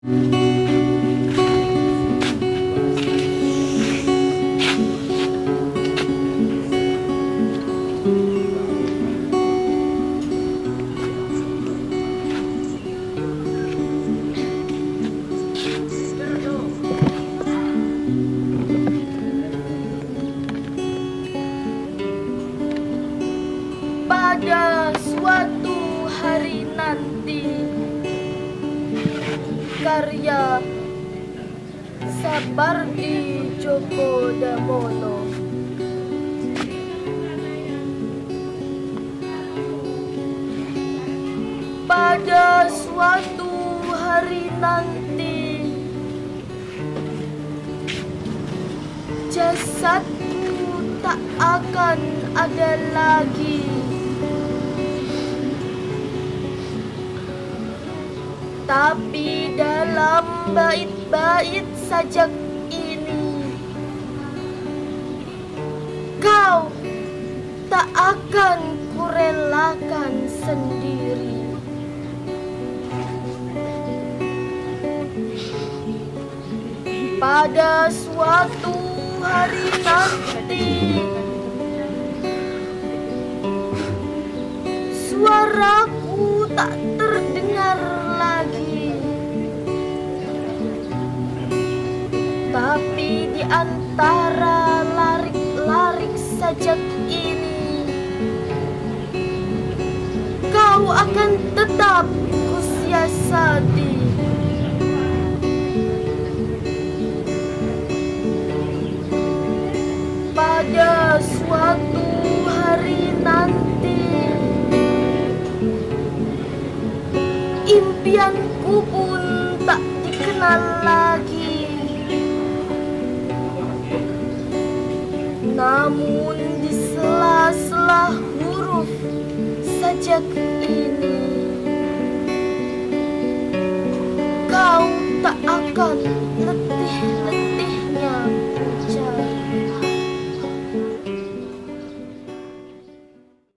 Pada suatu hari nanti, karya Sapardi Djoko Damono. Pada suatu hari nanti, jasadku tak akan ada lagi. Tapi dalam bait-bait sajak ini, kau tak akan kurelakan sendiri. Pada suatu hari nanti, suaraku tak terdengar lagi. Tapi di antara larik-larik sajak ini, kau akan tetap kusiasati. Pada suatu hari nanti, impianku pun tak dikenal lagi. Namun di sela-sela huruf sajak ini, kau tak akan